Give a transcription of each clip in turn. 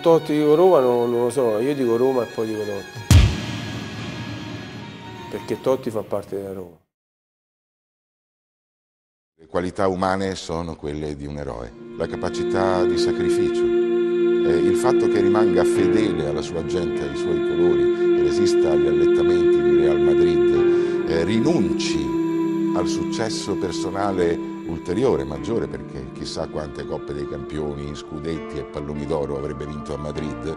Totti, dico Roma, non lo so, io dico Roma e poi dico Totti. Perché Totti fa parte della Roma. Le qualità umane sono quelle di un eroe, la capacità di sacrificio, il fatto che rimanga fedele alla sua gente, ai suoi colori, resista agli allettamenti di Real Madrid, rinunci al successo personale ulteriore, maggiore, perché chissà quante Coppe dei Campioni, scudetti e palloni d'oro avrebbe vinto a Madrid,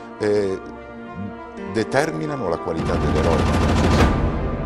determinano la qualità dell'eroe francese.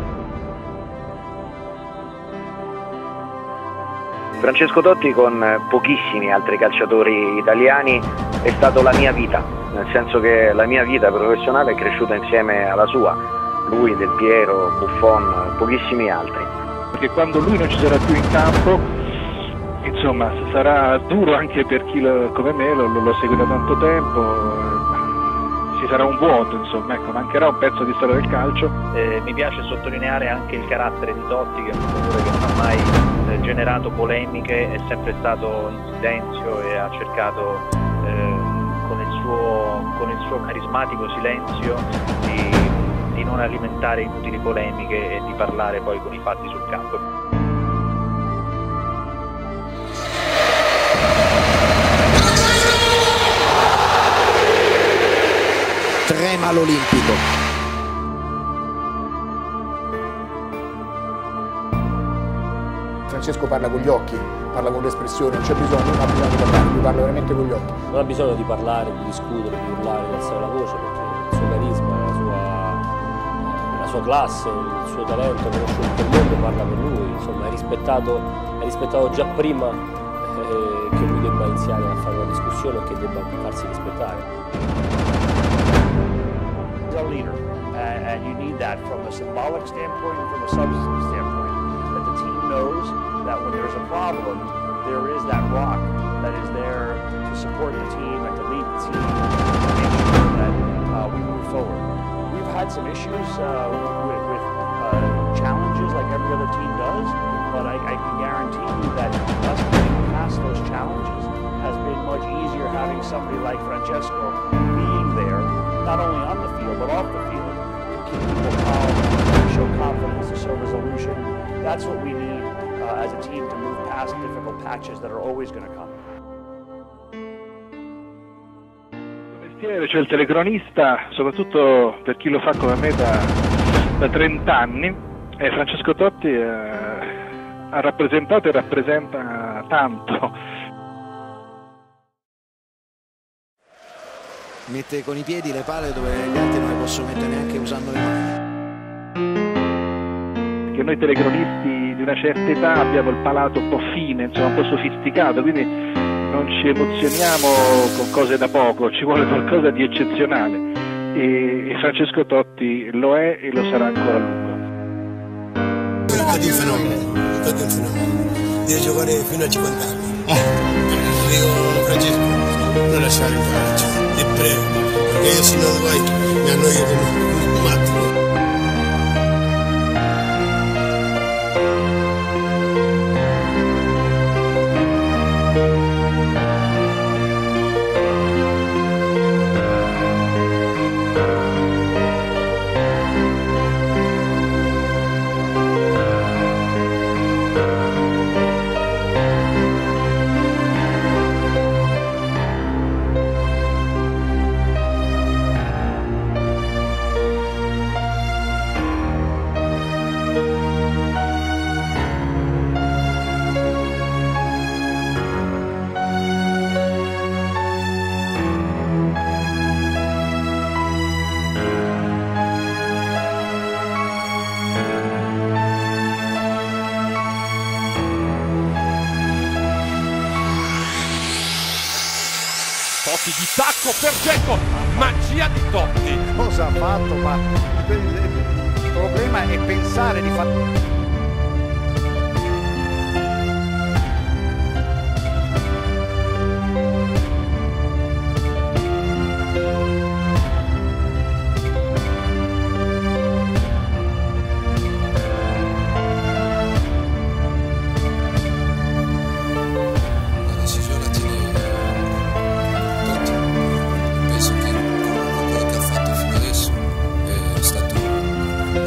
Francesco Totti, con pochissimi altri calciatori italiani, è stato la mia vita, nel senso che la mia vita professionale è cresciuta insieme alla sua, lui, Del Piero, Buffon, pochissimi altri. Perché quando lui non ci sarà più in campo, insomma, sarà duro anche per chi come me lo segue da tanto tempo, ci sarà un vuoto, insomma, ecco, mancherà un pezzo di storia del calcio. Mi piace sottolineare anche il carattere di Totti, che è un giocatore che non ha mai generato polemiche, è sempre stato in silenzio e ha cercato con il suo carismatico silenzio di non alimentare inutili polemiche e di parlare poi con i fatti sul campo. Trema l'Olimpico. Francesco parla con gli occhi, parla con l'espressione, non c'è bisogno, non ha bisogno di parlare, lui parla veramente con gli occhi. Non ha bisogno di parlare, di discutere, di urlare, di alzare la voce, perché il suo carisma, la sua classe, il suo talento, conosce tutto il mondo, parla per lui, insomma è rispettato già prima che lui debba iniziare a fare una discussione o che debba farsi rispettare. A leader, and you need that from a symbolic standpoint and from a substantive standpoint, that the team knows that when there's a problem, there is that rock that is there to support the team and to lead the team and make sure that we move forward. We've had some issues with challenges like every other team does, but I can guarantee you that us getting past those challenges has been much easier having somebody like Francesco being there, not only on the field, but off the field, to keep people calm, to show confidence, to show resolution. That's what we need as a team to move past difficult patches that are always going to come. Il mestiere, cioè il telecronista, soprattutto per chi lo fa come me da 30 anni, Francesco Totti ha rappresentato e rappresenta tanto. Mette con i piedi le palle dove gli altri non le possono mettere neanche usando le mani. Che noi telecronisti di una certa età abbiamo il palato un po' fine, insomma un po' sofisticato, quindi non ci emozioniamo con cose da poco, ci vuole qualcosa di eccezionale e Francesco Totti lo è e lo sarà ancora a lungo. Totti è un fenomeno, deve giocare fino a 50 anni. Dico Francesco, non lasciare il calcio. Ti prego, perché io se no vai mi annoio come un matto. Totti di tacco per Dzeko, magia di Totti. Cosa ha fatto? Ma il problema è pensare di fare...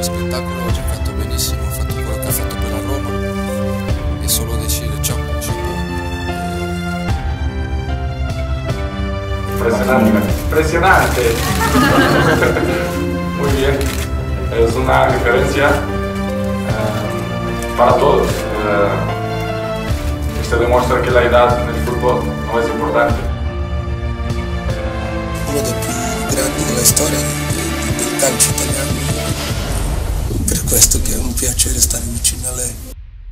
spettacolo oggi ha fatto benissimo, ha fatto quello che ha fatto per la Roma e solo decide ciao. Impresionante. Muy bien. Es una referencia para todos. Se demuestra que la edad en el fútbol no es importante. Uno dei più grandi della storia del calcio italiano. Per questo che è un piacere stare vicino a lei.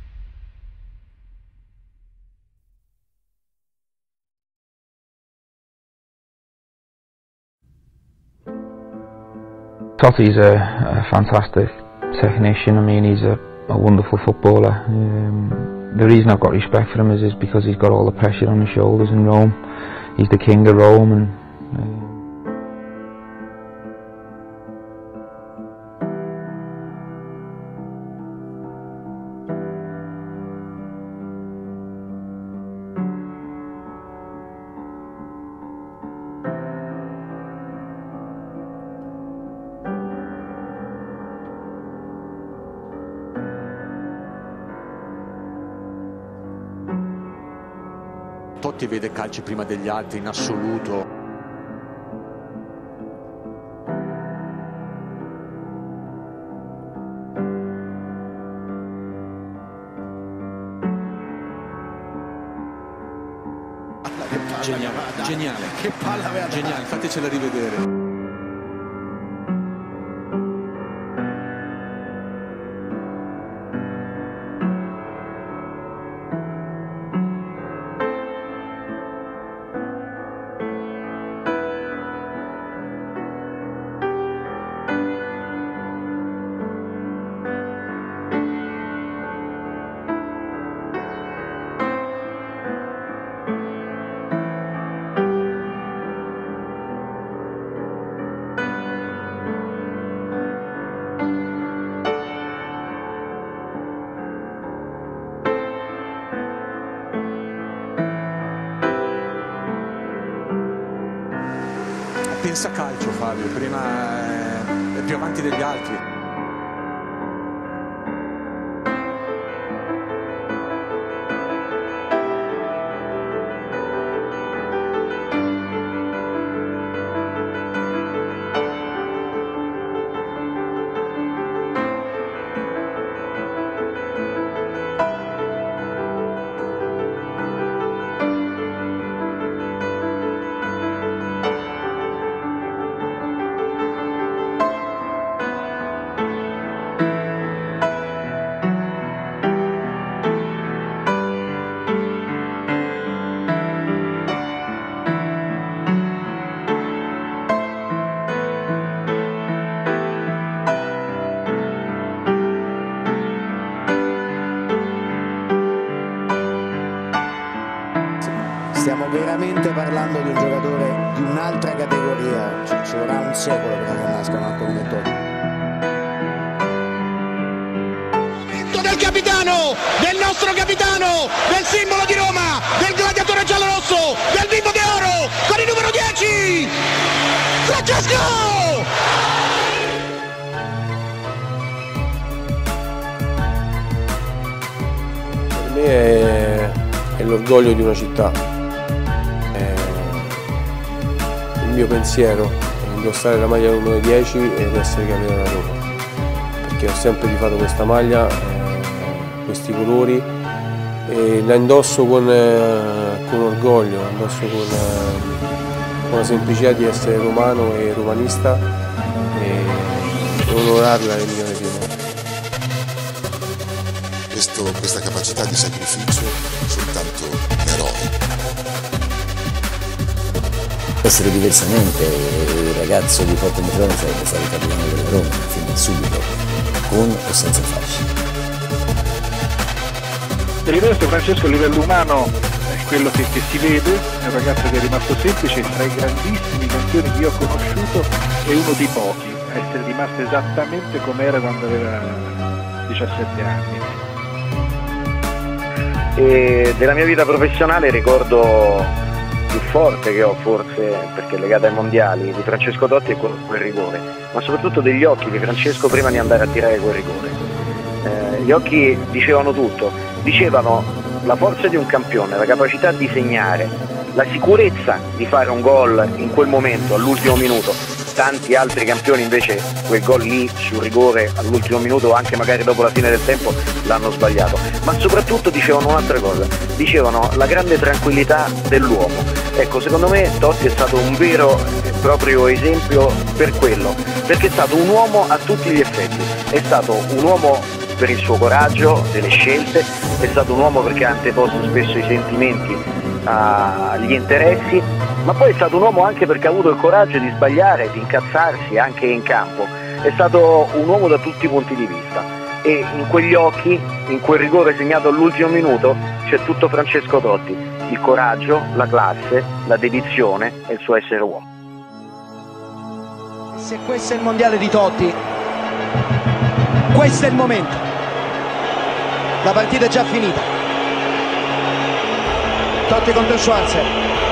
Totti's a fantastic technician. I mean, he's a wonderful footballer. The reason I've got respect for him is because he's got all the pressure on his shoulders in Rome. He's the king of Rome, and Totti vede calci prima degli altri in assoluto. Geniale, che palla aveva, geniale, fatecela rivedere. Pensa calcio Fabio, prima è più avanti degli altri. Stiamo veramente parlando di un giocatore di un'altra categoria, ci vorrà un secolo prima che nasca un altro come Totti. Del capitano, del nostro capitano, del simbolo di Roma, del gladiatore giallorosso, del bimbo d'oro, con il numero 10, Francesco! Per me è l'orgoglio di una città. Il mio pensiero è indossare la maglia numero 10 ed essere capitano della Roma, perché ho sempre tifato questa maglia, questi colori, e la indosso con orgoglio, la indosso con la semplicità di essere romano e romanista e onorarla nel mio destino. Questa capacità di sacrificio soltanto un eroe. Essere diversamente, il ragazzo di Porto Metrone sarebbe stato capitano della Roma fin da subito, con o senza fasci. Per il resto Francesco a livello umano è quello che si vede, è un ragazzo che è rimasto semplice, tra i grandissimi campioni che io ho conosciuto è uno dei pochi a essere rimasto esattamente come era quando aveva 17 anni. E della mia vita professionale ricordo più forte che ho, forse perché è legata ai mondiali, di Francesco Totti è quel rigore, ma soprattutto degli occhi di Francesco prima di andare a tirare quel rigore. Gli occhi dicevano tutto, dicevano la forza di un campione, la capacità di segnare, la sicurezza di fare un gol in quel momento, all'ultimo minuto. Tanti altri campioni invece quel gol lì sul rigore all'ultimo minuto, anche magari dopo la fine del tempo, l'hanno sbagliato. Ma soprattutto dicevano un'altra cosa, dicevano la grande tranquillità dell'uomo. Ecco, secondo me Totti è stato un vero e proprio esempio per quello, perché è stato un uomo a tutti gli effetti, è stato un uomo per il suo coraggio delle scelte, è stato un uomo perché ha anteposto spesso i sentimenti agli interessi, ma poi è stato un uomo anche perché ha avuto il coraggio di sbagliare, di incazzarsi anche in campo. È stato un uomo da tutti i punti di vista, e in quegli occhi, in quel rigore segnato all'ultimo minuto, c'è tutto Francesco Totti, il coraggio, la classe, la dedizione e il suo essere uomo. Se questo è il mondiale di Totti, questo è il momento. La partita è già finita. Totti contro Schwarzer.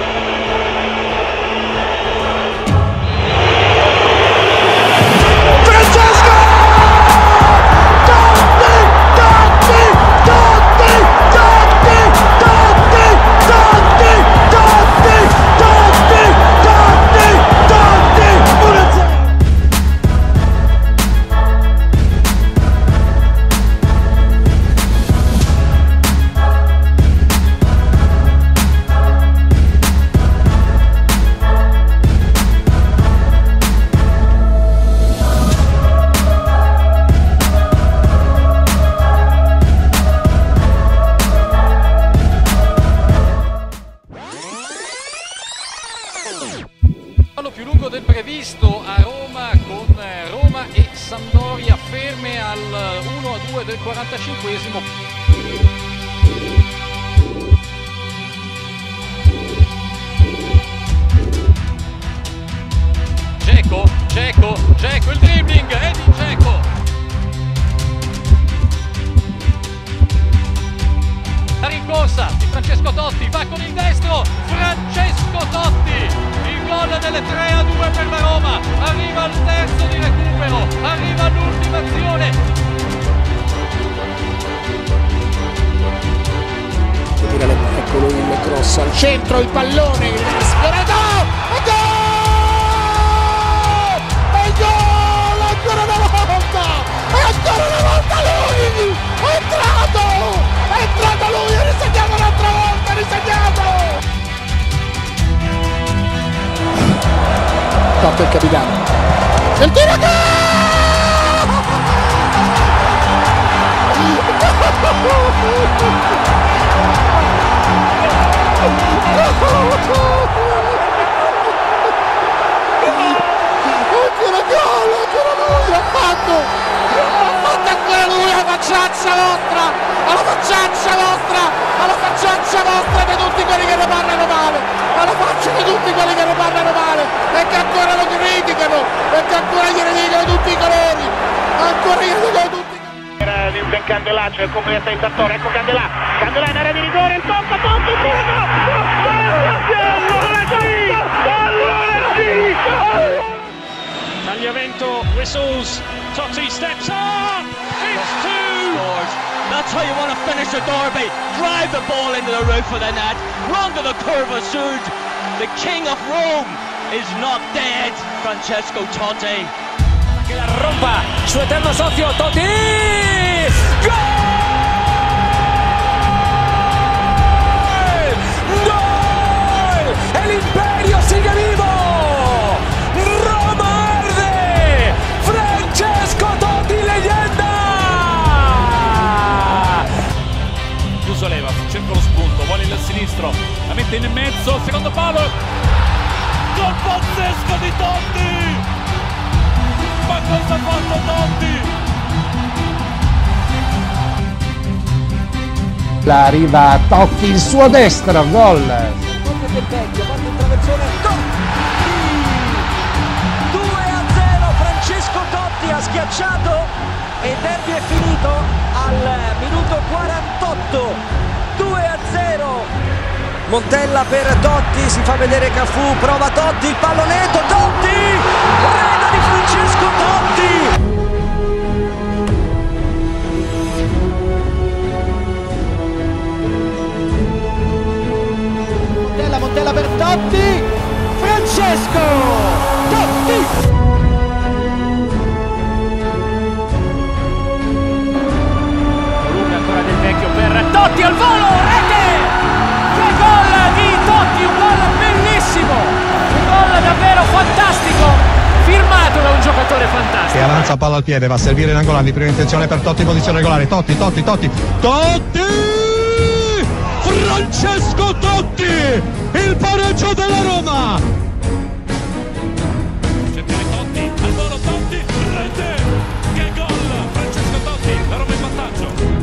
Francesco! Totti! Totti! Totti! Totti! Totti! Totti! Totti! Totti! Totti! Totti! 1-0. Più lungo del previsto a Roma, con Roma e Sampdoria ferme al 1-2 del 45esimo. Dzeko, il dribbling, Edin Dzeko. La rincorsa di Francesco Totti, va con il destro, Francesco Totti. Il gol delle 3-2 per la Roma, arriva al terzo di recupero, arriva l'ultima azione. Eccolo il cross al centro, il pallone, il sfiorato, e gol! E gol! Ancora una volta! E ancora una volta lui! È entrato lui, ha risegnato un'altra volta, ha risegnato! Totti il capitano, il tiro, gol! Ancora lui l'ha fatto ancora lui, la facciaccia vostra, alla facciaccia vostra di tutti quelli che ne parlano male, alla faccia di tutti quelli che ne parlano male e che ancora lo criticano e che ancora gliene dicono tutti i colori, ancora gliene dicono tutti i colori. Vincent Candelà, c'è il complimento di Sartori, ecco Candelà in area di rigore, il tocco, Totti, Tagliavento whistles, Totti steps up, it's two! That's how you want to finish a derby, drive the ball into the roof of the net, run to the Curva Sud, the king of Rome is not dead, Francesco Totti. Che la rompa, suo eterno socio Totti! Gol! Gol! E l'imperio sigue vivo! Roma arde! Francesco Totti, leggenda! Soleva, cerca lo spunto, vuole il sinistro, la mette in mezzo, secondo palo, gol pazzesco di Totti! Ma cosa ha fatto Totti? La arriva a Totti, il suo destro, gol! Totti del vecchio, parte il traversone, Totti! 2-0, Francesco Totti ha schiacciato e il derby è finito al minuto 48, 2-0 Montella per Totti, si fa vedere Cafù, prova Totti, il pallonetto, Totti! Rete di Francesco Totti! Montella per Totti, Francesco Totti! Lunga ancora Del Vecchio per Totti al volo, rete! Che gol di Totti, un gol bellissimo, un gol davvero fantastico, firmato da un giocatore fantastico. Che avanza palla al piede, va a servire in angolare, di prima intenzione per Totti, posizione regolare, Totti! Francesco Totti, il pareggio della Roma. Cercare Totti, al volo Totti, rete! Che gol! Francesco Totti, la Roma in vantaggio.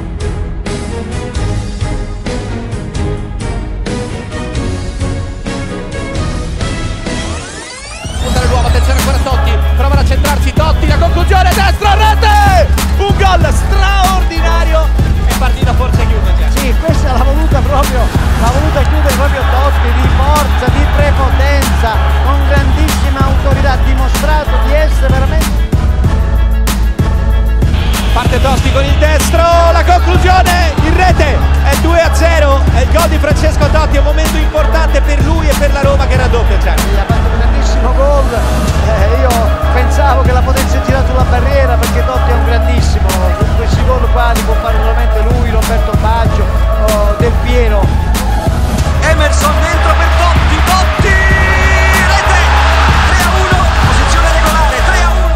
Puntare l'uomo, attenzione ancora Totti, prova a centrarsi Totti, la conclusione, destra, rete! Un gol straordinario e partita forse chiusa già. Sì, questa l'ha voluta chiudere proprio Totti, di forza, di prepotenza, con grandissima autorità, ha dimostrato di essere veramente... Parte Totti con il destro, la conclusione in rete, è 2-0, è il gol di Francesco Totti, è un momento importante per lui e per la Roma che raddoppia. Ha fatto un grandissimo gol, io pensavo che la potesse tirare sulla barriera perché Totti è un grandissimo, con questi gol qua li può fare solamente lui, Roberto Baggio, Del Piero. Emerson dentro per Totti, rete, 3-1, posizione regolare, 3-1.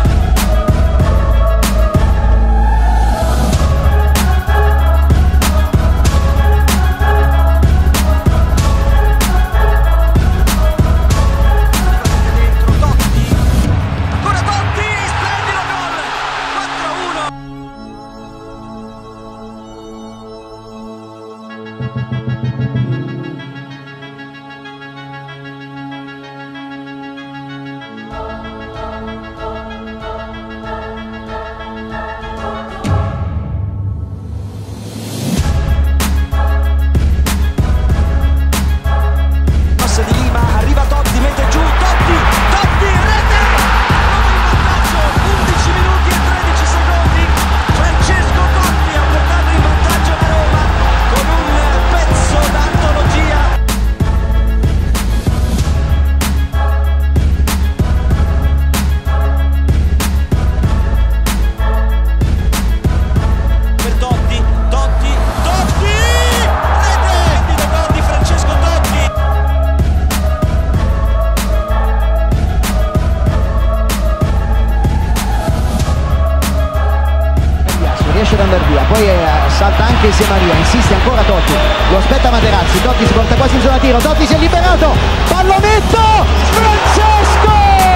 Salta anche Sia Maria, insiste ancora Totti, lo aspetta Materazzi, Totti si porta quasi in zona tiro, Totti si è liberato, pallonetto, Francesco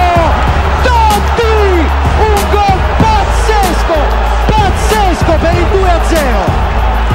Totti, un gol pazzesco per il 2-0.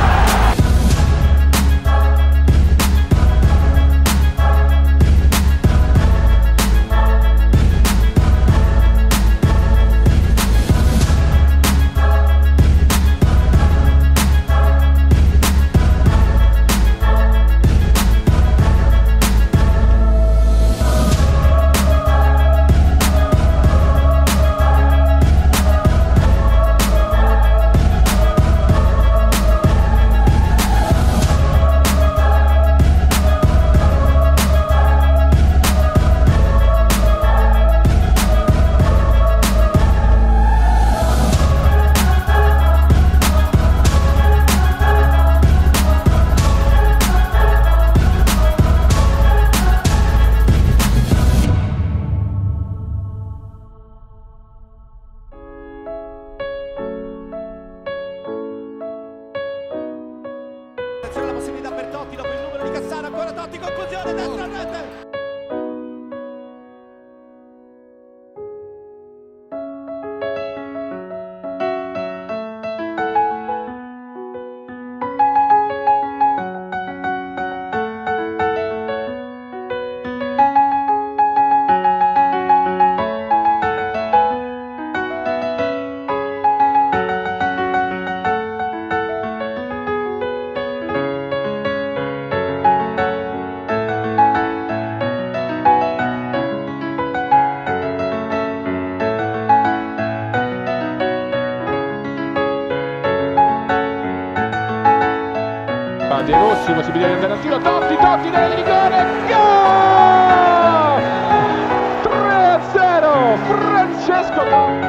La possibilità per Totti dopo il numero di Cassano, ancora Totti, conclusione, destra rete! De Rossi, possibilità di andare al tiro, Totti nella rigore, gol! 3-0, Francesco Totti.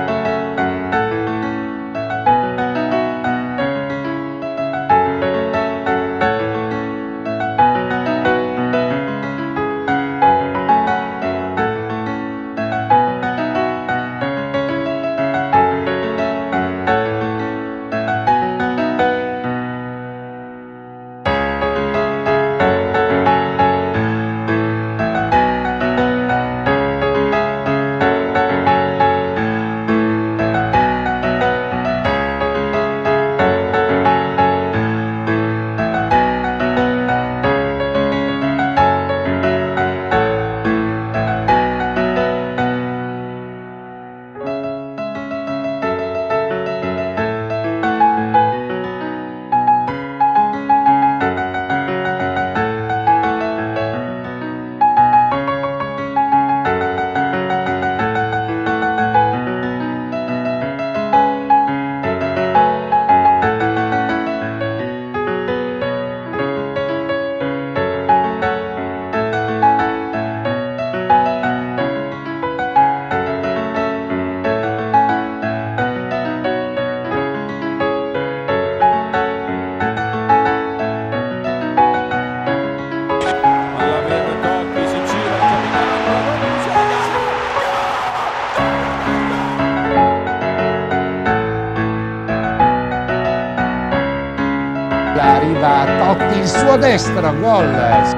Arriva Totti, il suo destro, gol.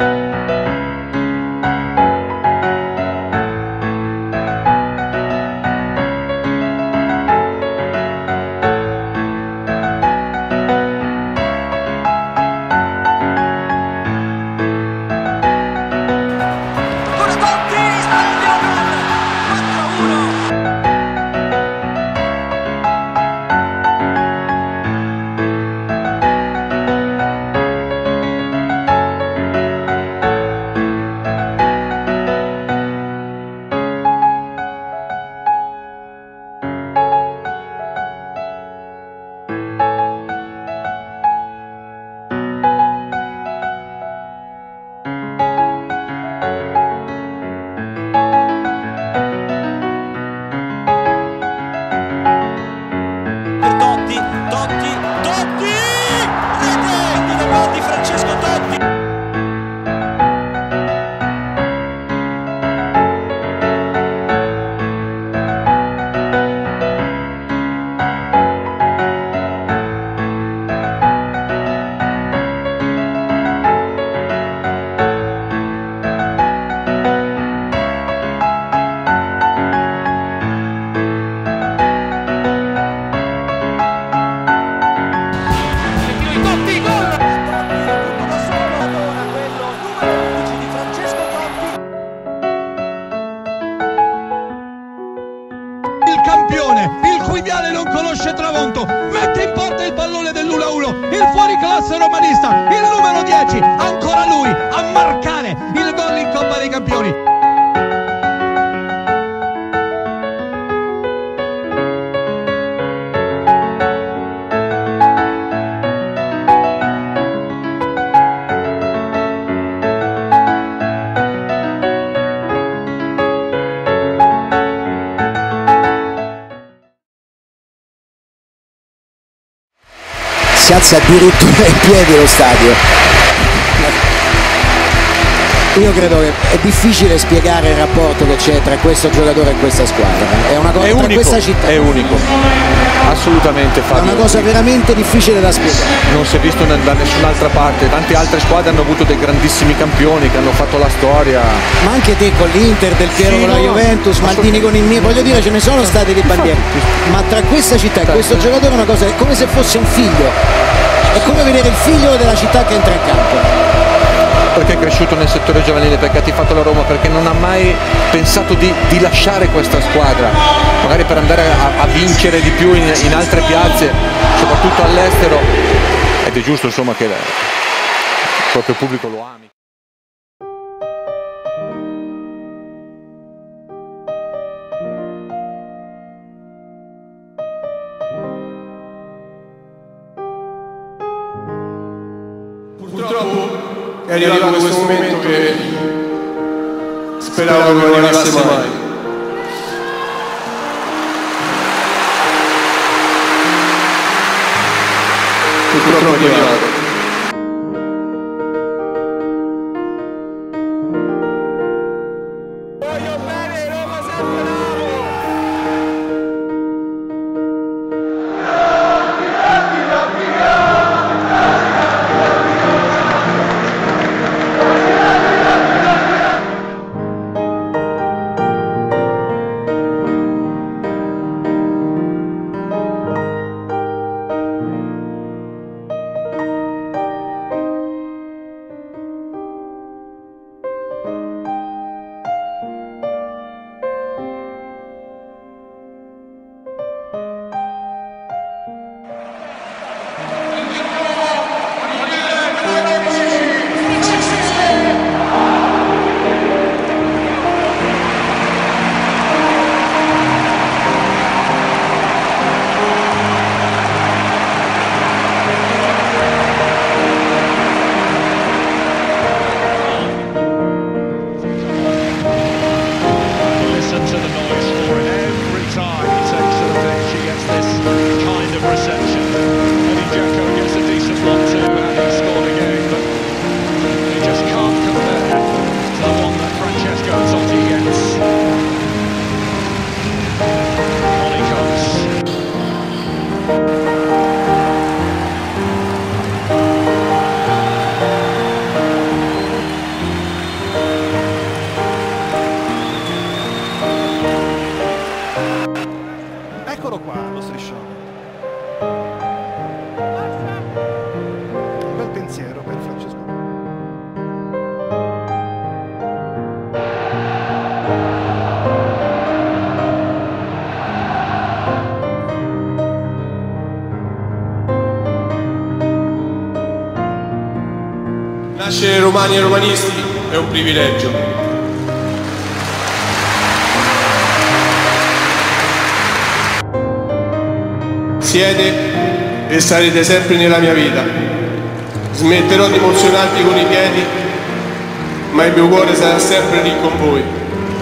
Il cui viale non conosce tramonto, mette in porta il pallone dell'1-1, il fuoriclasse romanista, il numero 10, ancora lui a marcare il gol in Coppa dei Campioni. Si alza addirittura in piedi lo stadio. Io credo che è difficile spiegare il rapporto che c'è tra questo giocatore e questa squadra. È una cosa, è unico, questa città. È unico, assolutamente Fabio. È una cosa veramente difficile da spiegare. Non si è visto da nessun'altra parte. Tante altre squadre hanno avuto dei grandissimi campioni che hanno fatto la storia. Ma anche te con l'Inter, Del Piero con la Juventus, Maldini con il Milan, voglio dire, ce ne sono state di bandiere. Ma tra questa città e questo giocatore è una cosa, è come se fosse un figlio. È come vedere il figlio della città che entra in campo. Perché è cresciuto nel settore giovanile, perché ha tifato la Roma, perché non ha mai pensato di lasciare questa squadra, magari per andare a vincere di più in altre piazze, soprattutto all'estero, ed è giusto insomma che il proprio pubblico lo ami. è arrivato questo momento che speravo che non arrivasse mai. Purtroppo è arrivato. Eccolo qua lo striscione. Un bel pensiero per Francesco. Nascere romani e romanisti è un privilegio. Siete e sarete sempre nella mia vita. Smetterò di emozionarvi con i piedi, ma il mio cuore sarà sempre lì con voi.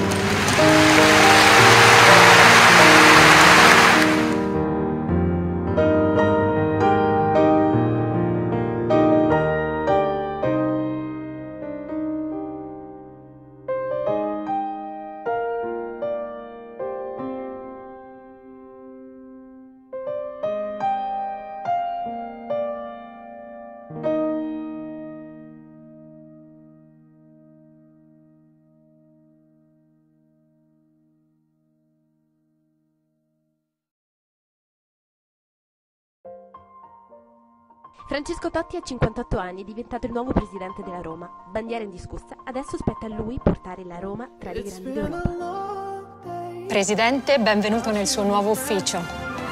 Francesco Totti ha 58 anni, è diventato il nuovo presidente della Roma. Bandiera indiscussa, adesso spetta a lui portare la Roma tra le grandi d'Europa. Presidente, benvenuto nel suo nuovo ufficio.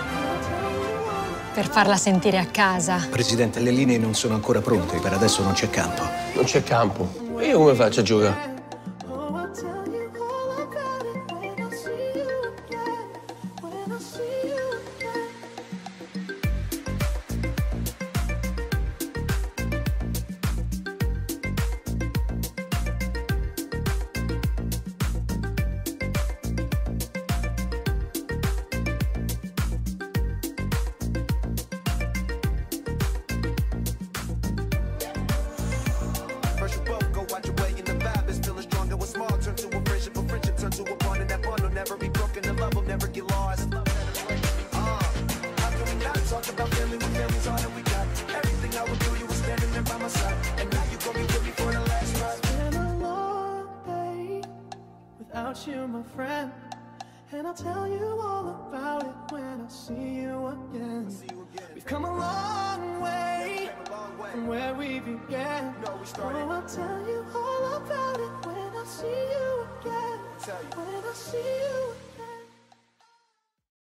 Per farla sentire a casa. Presidente, le linee non sono ancora pronte, per adesso non c'è campo. Non c'è campo? E io come faccio a giocare? You, my friend, and I'll tell you all about it when I see you again. We've come a long way from where we began. Oh, I'll tell you all about it when I see you again. When I see you again.